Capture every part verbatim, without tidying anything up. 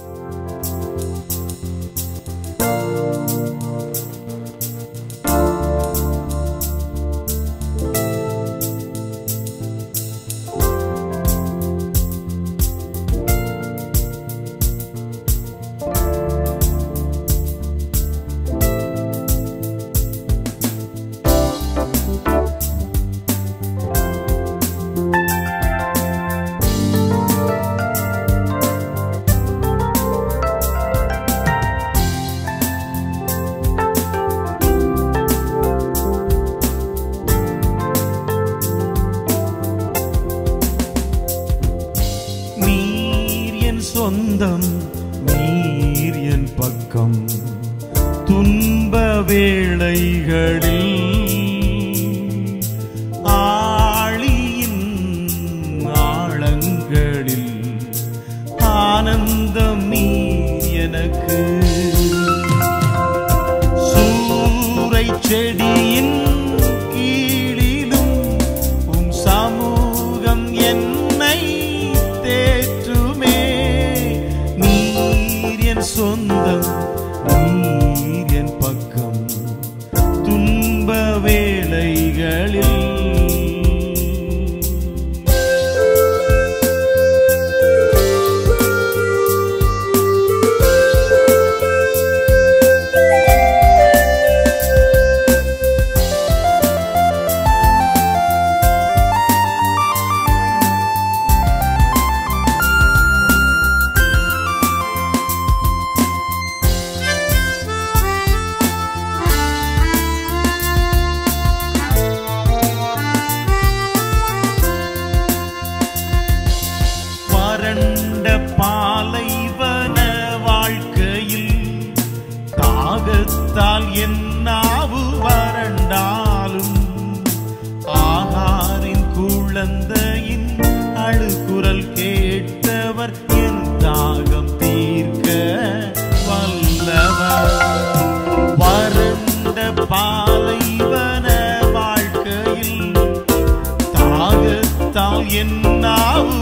சொந்தம் நீர் என் பக்கம் துன்ப வேளைகளில் ஆழியின் ஆழங்களில் ஆனந்தம் நீர் எனக்கு சூறை செடியின் கீழிலும் உம் சமூகம் என்னை தேற்றுமே சொந்தம் நீர் என் பக்கம் துன்ப வேளைகளில் பாலைவன வாழ்க்கையில் தாகத்தால் என் நாவு வறண்டாலும் ஆகாரின் குழந்தையின் அழுகுரல் கேட்டவர் என் தாகம் தீர்க்க வல்லவர் வறண்ட பாலைவன வாழ்க்கையில் தாகத்தால் என் நாவு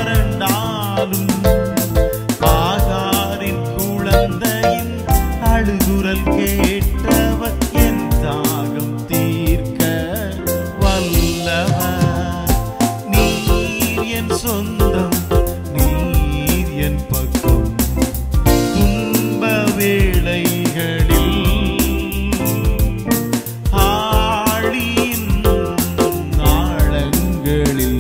ஆகாரின் குழந்தையின் அழுகுரல் கேட்டவர் என் தாகம் தீர்க்க வல்லவர் நீர் என் சொந்தம் நீர் என் பக்கம் துன்ப வேளைகளில் ஆழியின் ஆழங்களில்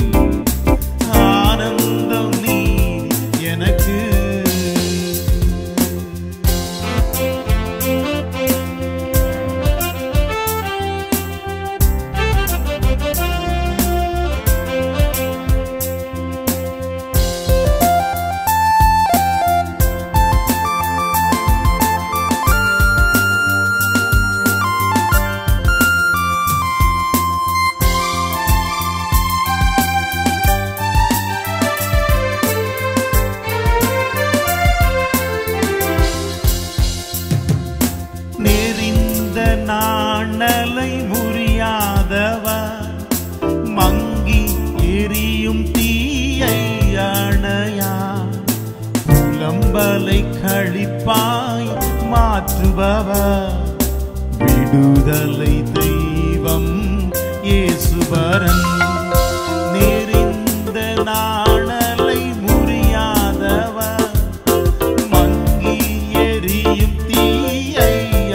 நாணலை முறியாதவர் மங்கி எரியும் தீயை அணையா புலம்பலை கழிப்பாய் மாற்றுபவர் விடுதலை தெய்வம் இயேசுபரன் நெறிந்த நாணலை முறியாதவர் மங்கி எரியும் தீயை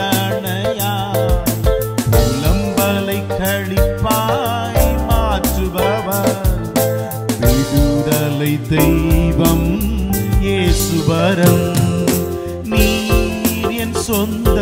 கழிப்பாய் மாற்றுபவர் விடுதலை தெய்வம் இயேசுபரன் நீர் என் சொந்த